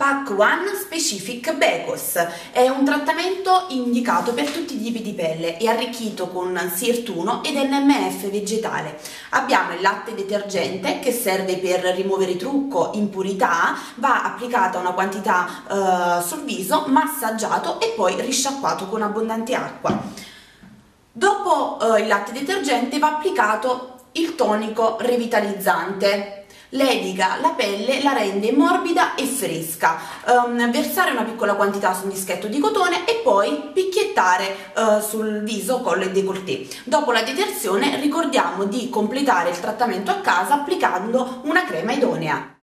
Pack One Specific Becos è un trattamento indicato per tutti i tipi di pelle, è arricchito con SIRT1 ed NMF vegetale. Abbiamo il latte detergente che serve per rimuovere trucco, impurità, va applicata una quantità sul viso, massaggiato e poi risciacquato con abbondante acqua. Dopo il latte detergente va applicato il tonico revitalizzante. Ledica la pelle, la rende morbida e fresca. Versare una piccola quantità su un dischetto di cotone e poi picchiettare sul viso, collo e décolleté. Dopo la detersione ricordiamo di completare il trattamento a casa applicando una crema idonea.